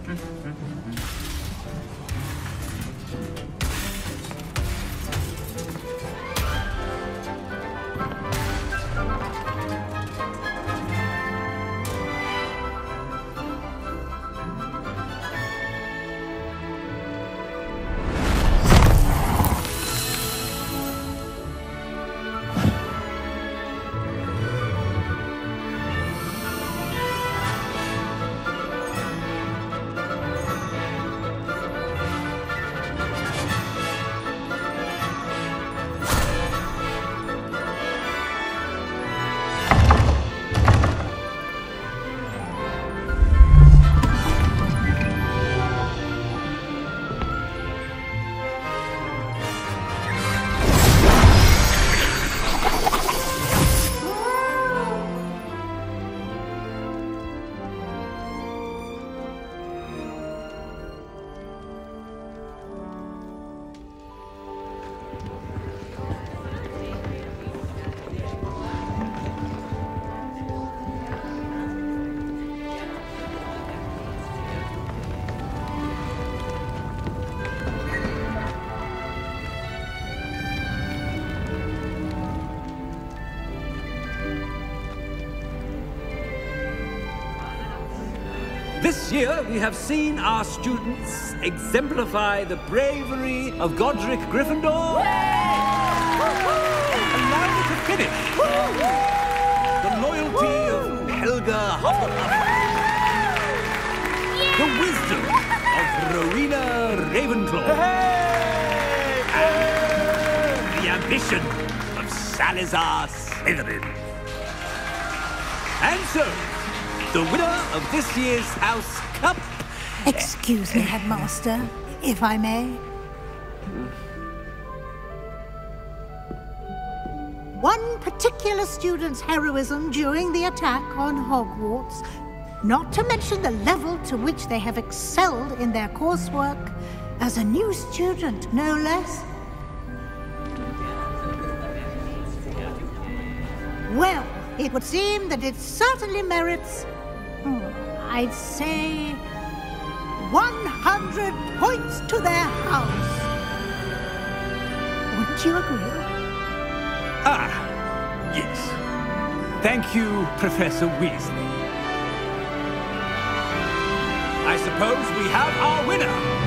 This year, we have seen our students exemplify the bravery of Godric Gryffindor. Allow me to finish. The loyalty of Helga Hufflepuff. The wisdom of Rowena Ravenclaw. And the ambition of Salazar Slytherin. And so, the winner of this year's House Cup... Excuse me, Headmaster, if I may. One particular student's heroism during the attack on Hogwarts, not to mention the level to which they have excelled in their coursework, as a new student, no less. Well, it would seem that it certainly merits... I'd say 100 points to their house. Wouldn't you agree? Ah, yes. Thank you, Professor Weasley. I suppose we have our winner.